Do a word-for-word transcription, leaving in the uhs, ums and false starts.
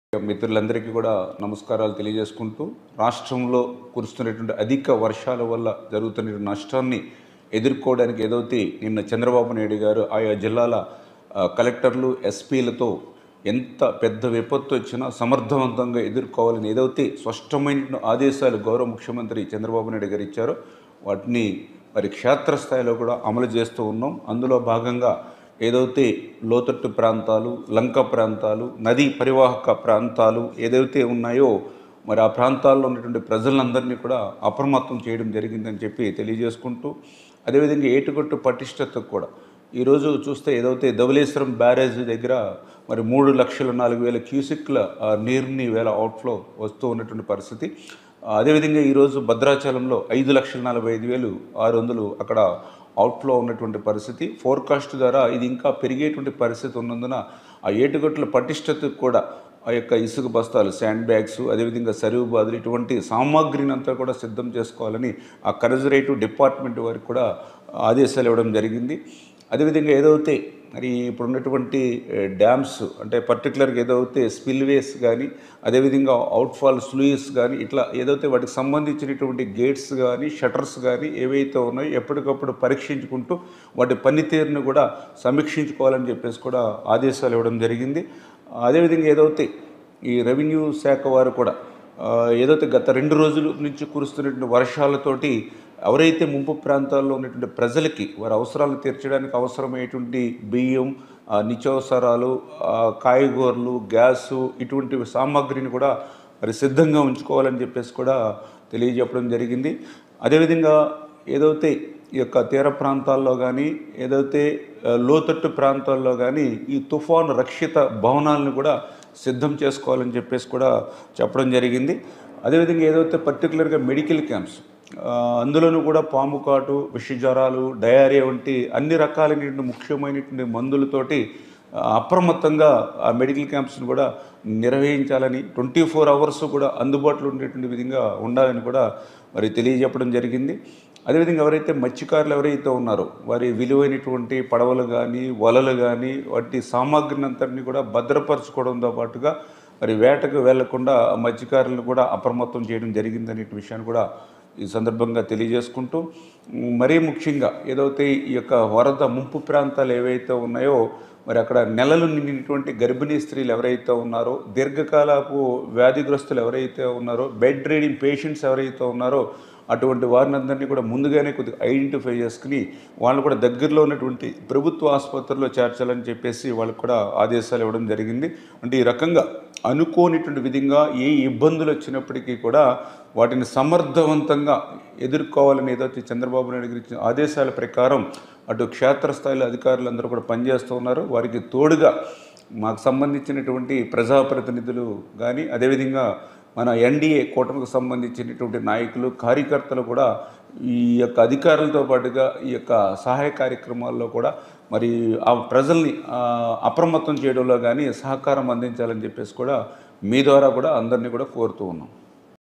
మిత్రులందరికీ కూడా నమస్కారాలు తెలియజేసుకుంటూ రాష్ట్రంలో కురుస్తున్నటువంటి అధిక వర్షాల వల్ల జరుగుతున్న నష్టాన్ని ఎదుర్కోవడానికి ఏదైతే నిన్న చంద్రబాబు నాయుడు గారు ఆయా జిల్లాల కలెక్టర్లు ఎస్పీలతో ఎంత పెద్ద విపత్తు వచ్చినా సమర్థవంతంగా ఎదుర్కోవాలని ఏదైతే స్పష్టమైన ఆదేశాలు గౌరవ ముఖ్యమంత్రి చంద్రబాబు నాయుడు గారు ఇచ్చారో వాటిని మరి క్షేత్రస్థాయిలో కూడా అమలు చేస్తూ ఉన్నాం. అందులో భాగంగా ఏదైతే లోతట్టు ప్రాంతాలు, లంక ప్రాంతాలు, నదీ పరివాహక ప్రాంతాలు ఏదైతే ఉన్నాయో మరి ఆ ప్రాంతాల్లో ఉన్నటువంటి ప్రజలందరినీ కూడా అప్రమత్తం చేయడం జరిగిందని చెప్పి తెలియజేసుకుంటూ, అదేవిధంగా ఏటుగట్టు పటిష్టతకు కూడా ఈరోజు చూస్తే ఏదైతే ధవళేశ్వరం బ్యారేజ్ దగ్గర మరి మూడు లక్షల నాలుగు వేల క్యూసిక్ల నీరుని వేల అవుట్ఫ్లో వస్తూ ఉన్నటువంటి పరిస్థితి. అదేవిధంగా ఈరోజు భద్రాచలంలో ఐదు లక్షల నలభై ఐదు వేలు ఆరు వందలు అక్కడ అవుట్ఫ్లో ఉన్నటువంటి పరిస్థితి. ఫోర్కాస్ట్ ద్వారా ఇది ఇంకా పెరిగేటువంటి పరిస్థితి ఉన్నందున ఆ ఏటుగట్ల పటిష్టతకు కూడా ఆ యొక్క ఇసుక బస్తాలు, శాండ్ బ్యాగ్స్, అదేవిధంగా సరువు బాదులు ఇటువంటి సామాగ్రిని అంతా కూడా సిద్ధం చేసుకోవాలని ఆ కన్జర్వేటివ్ డిపార్ట్మెంట్ వారికి కూడా ఆదేశాలు ఇవ్వడం జరిగింది. అదేవిధంగా ఏదైతే మరి ఇప్పుడు ఉన్నటువంటి డ్యామ్స్ అంటే పర్టికులర్గా ఏదైతే స్పిల్వేస్ కానీ, అదేవిధంగా అవుట్ఫాల్ స్లూయిస్ కానీ ఇట్లా ఏదైతే వాటికి సంబంధించినటువంటి గేట్స్ కానీ, షటర్స్ కానీ ఏవైతే ఉన్నాయో ఎప్పటికప్పుడు పరీక్షించుకుంటూ వాటి పనితీరును కూడా సమీక్షించుకోవాలని చెప్పేసి కూడా ఆదేశాలు ఇవ్వడం జరిగింది. అదేవిధంగా ఏదైతే ఈ రెవెన్యూ శాఖ వారు కూడా ఏదైతే గత రెండు రోజుల నుంచి కురుస్తున్నటువంటి వర్షాలతోటి ఎవరైతే ముంపు ప్రాంతాల్లో ఉన్నటువంటి ప్రజలకి వారి అవసరాలను తీర్చడానికి అవసరమైనటువంటి బియ్యం, నిత్యావసరాలు, కాయగూరలు, గ్యాసు ఇటువంటి సామాగ్రిని కూడా మరి సిద్ధంగా ఉంచుకోవాలని చెప్పేసి కూడా తెలియజెప్పడం జరిగింది. అదేవిధంగా ఏదైతే ఈ యొక్క తీర ప్రాంతాల్లో కానీ, ఏదైతే లోతట్టు ప్రాంతాల్లో కానీ ఈ తుఫాను రక్షిత భవనాలను కూడా సిద్ధం చేసుకోవాలని చెప్పేసి కూడా చెప్పడం జరిగింది. అదేవిధంగా ఏదైతే పర్టికులర్గా మెడికల్ క్యాంప్స్ అందులోనూ కూడా పాము కాటు, విషజ్వరాలు, డయేరియా వంటి అన్ని రకాలైనటువంటి ముఖ్యమైనటువంటి మందులతోటి అప్రమత్తంగా ఆ మెడికల్ క్యాంప్స్ని కూడా నిర్వహించాలని, ట్వంటీ ఫోర్ అవర్స్ కూడా అందుబాటులో ఉండేటువంటి విధంగా ఉండాలని కూడా మరి తెలియజెప్పడం జరిగింది. అదేవిధంగా ఎవరైతే మత్స్యకారులు ఎవరైతే ఉన్నారో వారి విలువైనటువంటి పడవలు కానీ, వలలు కానీ వాటి సామాగ్రిని అంతటిని కూడా భద్రపరచుకోవడంతో పాటుగా మరి వేటకు వెళ్లకుండా మత్స్యకారులను కూడా అప్రమత్తం చేయడం జరిగిందనే విషయాన్ని కూడా ఈ సందర్భంగా తెలియజేసుకుంటూ, మరీ ముఖ్యంగా ఏదైతే ఈ యొక్క వరద ముంపు ప్రాంతాలు ఏవైతే ఉన్నాయో మరి అక్కడ నెలలు నిండినటువంటి గర్భిణీ స్త్రీలు ఎవరైతే ఉన్నారో, దీర్ఘకాలపు వ్యాధిగ్రస్తులు ఎవరైతే ఉన్నారో, బెడ్ రీడింగ్ పేషెంట్స్ ఎవరైతే ఉన్నారో అటువంటి వారిని అందరినీ కూడా ముందుగానే కొద్దిగా ఐడెంటిఫై చేసుకుని వాళ్ళు కూడా దగ్గరలో ఉన్నటువంటి ప్రభుత్వ ఆసుపత్రుల్లో చేర్చాలని చెప్పేసి వాళ్ళకు కూడా ఆదేశాలు ఇవ్వడం జరిగింది. అంటే ఈ రకంగా అనుకోనిటువంటి విధంగా ఏ ఇబ్బందులు వచ్చినప్పటికీ కూడా వాటిని సమర్థవంతంగా ఎదుర్కోవాలని ఏదైతే చంద్రబాబు నాయుడు గారి ఇచ్చిన ఆదేశాల ప్రకారం అటు క్షేత్రస్థాయిలో అధికారులందరూ కూడా పనిచేస్తూ ఉన్నారు. వారికి తోడుగా మాకు సంబంధించినటువంటి ప్రజాప్రతినిధులు కానీ, అదేవిధంగా మన ఎన్డీఏ కూటమికి సంబంధించినటువంటి నాయకులు, కార్యకర్తలు కూడా ఈ యొక్క అధికారులతో పాటుగా ఈ యొక్క సహాయ కార్యక్రమాల్లో కూడా మరి ఆ ప్రజల్ని అప్రమత్తం చేయడంలో కానీ సహకారం అందించాలని చెప్పేసి కూడా మీ ద్వారా కూడా అందరినీ కూడా కోరుతూ ఉన్నాం.